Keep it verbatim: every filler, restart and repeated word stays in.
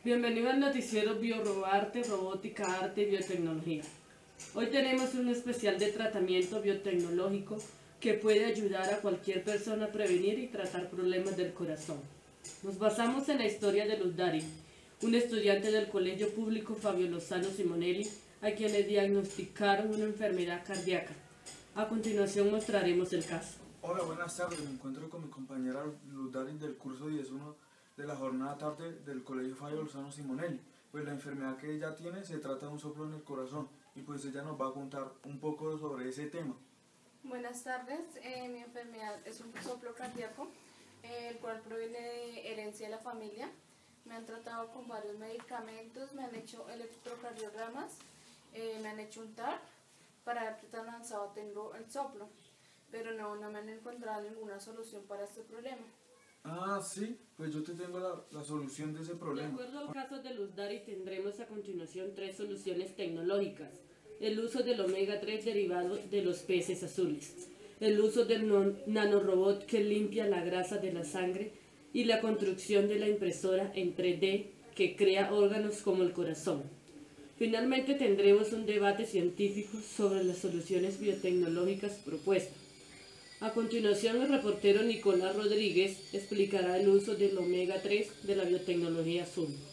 Bienvenido al noticiero BioRoboArte, Robótica, Arte y Biotecnología. Hoy tenemos un especial de tratamiento biotecnológico que puede ayudar a cualquier persona a prevenir y tratar problemas del corazón. Nos basamos en la historia de Luz Dari, un estudiante del Colegio Público Fabio Lozano Simonelli, a quien le diagnosticaron una enfermedad cardíaca. A continuación mostraremos el caso. Hola, buenas tardes. Me encuentro con mi compañera Luz Dari del curso diez uno de la jornada tarde del Colegio Fabio Lozano Simonelli. Pues la enfermedad que ella tiene se trata de un soplo en el corazón y pues ella nos va a contar un poco sobre ese tema. Buenas tardes, eh, mi enfermedad es un soplo cardíaco, eh, el cual proviene de herencia de la familia. Me han tratado con varios medicamentos, me han hecho electrocardiogramas, eh, me han hecho un T A R para ver qué tan avanzado tengo el soplo, pero no, no me han encontrado ninguna solución para este problema. Ah, sí, pues yo te tengo la, la solución de ese De problema. acuerdo al caso de Luz Dari, tendremos a continuación tres soluciones tecnológicas. El uso del omega tres derivado de los peces azules, el uso del non- nanorobot que limpia la grasa de la sangre y la construcción de la impresora en tres D que crea órganos como el corazón. Finalmente tendremos un debate científico sobre las soluciones biotecnológicas propuestas. A continuación, el reportero Nicolás Rodríguez explicará el uso del omega tres de la biotecnología azul.